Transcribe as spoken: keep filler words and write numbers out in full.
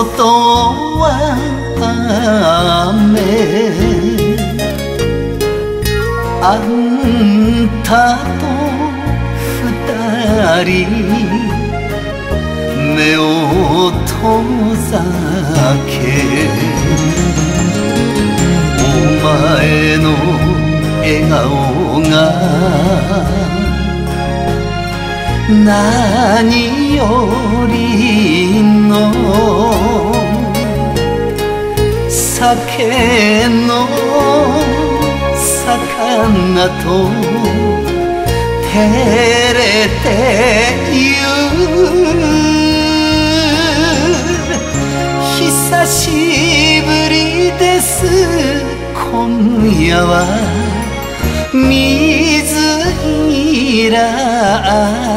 外は雨、あんたと二人目を遠ざけ、お前の笑顔が何よりの酒の魚と照れてゆ久しぶりです今夜は水いら